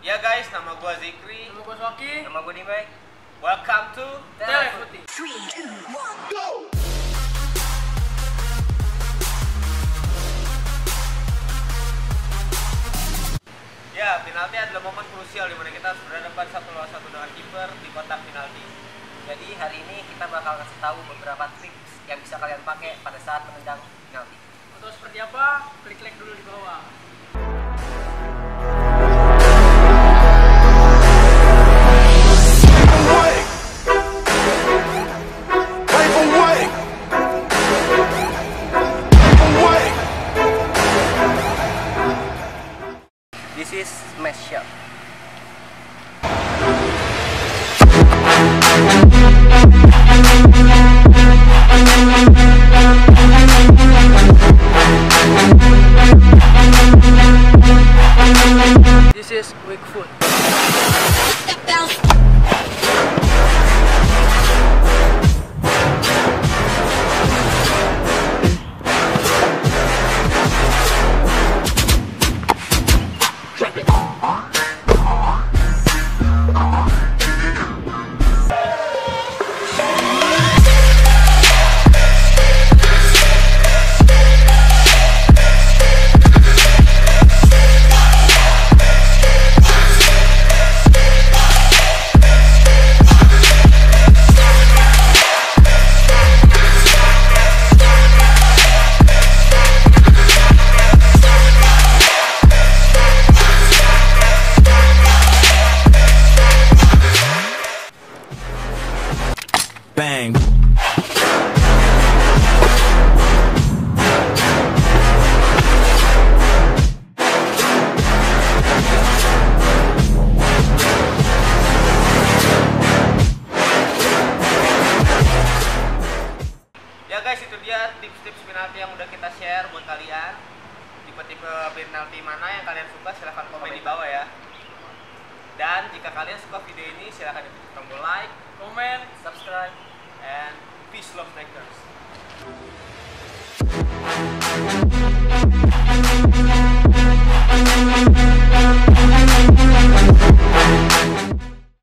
Ya guys, nama gue Zikri. Nama gue Swaki. Nama gue Dimai. Welcome to Telefuti. 3, 2, 1, go! Ya, penalti adalah momen krusial di mana kita harus berhadapan satu lawan satu dengan kiper di kotak penalti. Jadi hari ini kita bakal kasih tahu beberapa tips yang bisa kalian pakai pada saat menendang penalti. Untuk seperti apa? Klik like dulu di bawah. This is smash shot. This is weak foot. Bang. Ya guys, itu dia tips-tips penalti yang udah kita share buat kalian. Tipe-tipe penalti mana yang kalian suka silahkan komen di bawah ya. Dan jika kalian suka video ini silahkan diklik tombol like, Komen. subscribe, and peace love makers.